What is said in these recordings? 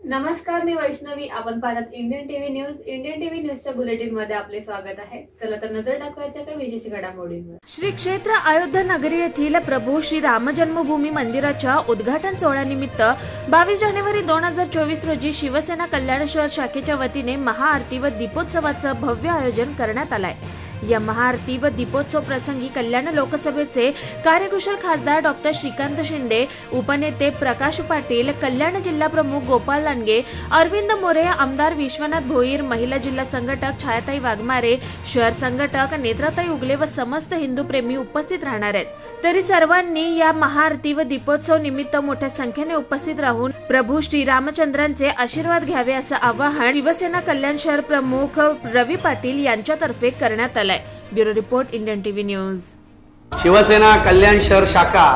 नमस्कार, मी वैष्णवी. आपण पाहतात Indian TV news. Indian TV न्यूजच्या बुलेटिन मध्ये आपले स्वागत आहे. चला तर नजर टाकूयाच्या काही विशेष घडामोडींवर. श्री क्षेत्र अयोध्या नगरी येथील प्रभू श्री राम जन्मभूमी मंदिराच्या उद्घाटन सोहळ्यानिमित्त 22 जानेवारी 2024 रोजी शिवसेना कल्याण शहर शाखेच्या वतीने महाआरती व दीपोत्सवाचं भव्य आयोजन करण्यात आलंय. या महाआरती व दीपोत्सव प्रसंगी कल्याण लोकसभेचे कार्यकुशल खासदार डॉक्टर श्रीकांत शिंदे, उपनेते प्रकाश पाटील, कल्याण जिल्हा प्रमुख गोपाल लांडगे, अरविंद मोरे, आमदार विश्वनाथ भोईर, महिला जिल्हा संघटक छायाताई वाघमारे, शहर संघटक नेत्राताई उगले व समस्त हिंदू प्रेमी उपस्थित राहणार आहेत. तरी सर्वांनी या महाआरती व दीपोत्सव निमित्त मोठ्या संख्येने उपस्थित राहून प्रभू श्रीरामचंद्रांचे आशीर्वाद घ्यावे असं आवाहन शिवसेना कल्याण शहर प्रमुख रवी पाटील यांच्यातर्फे करण्यात आलंय. Bureau report, Indian TV news. Shiv Sena Kalyan शहर शाखा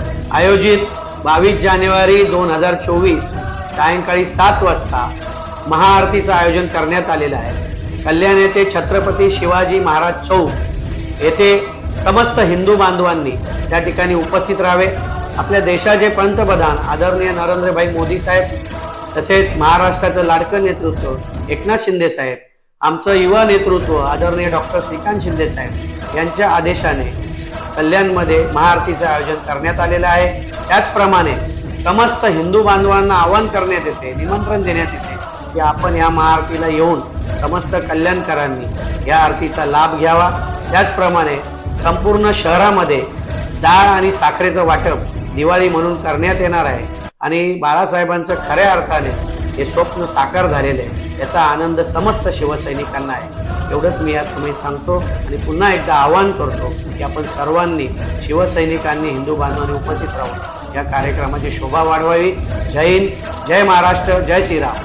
आयोजित 22 जानेवारी 2024 सायंकाळी 7 वाजता महाआरतीचं आयोजन करण्यात आलेलं आहे. कल्याण येथे छत्रपती शिवाजी महाराज चौक येथे समस्त हिंदू बांधवांनी त्या ठिकाणी उपस्थित राहावे. आपल्या देशाचे पंतप्रधान आदरणीय नरेंद्रभाई मोदी साहेब, तसेच महाराष्ट्राचं लाडकं नेतृत्व एकनाथ शिंदे साहेब, आमचं युवा नेतृत्व आदरणीय डॉक्टर श्रीकांत शिंदे साहेब यांच्या आदेशाने कल्याणमध्ये महाआरतीचं आयोजन करण्यात आलेलं आहे. त्याचप्रमाणे समस्त हिंदू बांधवांना आवाहन करण्यात येते, निमंत्रण देण्यात येते की आपण या महाआरतीला येऊन समस्त कल्याणकरांनी या आरतीचा लाभ घ्यावा. त्याचप्रमाणे संपूर्ण शहरामध्ये डाळ आणि साखरेचं वाटप दिवाळी म्हणून करण्यात येणार आहे आणि बाळासाहेबांचं खऱ्या अर्थाने हे स्वप्न साकार झालेले आहे. याचा आनंद समस्त शिवसैनिकांना आहे. एवढंच मी या समय सांगतो आणि पुन्हा एकदा आवाहन करतो की आपण सर्वांनी शिवसैनिकांनी हिंदू बांधवांनी उपस्थित राहून या कार्यक्रमाची शोभा वाढवावी. जय हिंद, जय महाराष्ट्र, जय श्रीराम.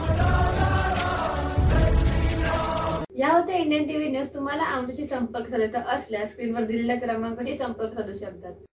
या होत्या इंडियन टीव्ही न्यूज. तुम्हाला आमच्याशी संपर्क साधायचा असल्यास स्क्रीनवर दिलेल्या क्रमांकाशी संपर्क साधू शकतात.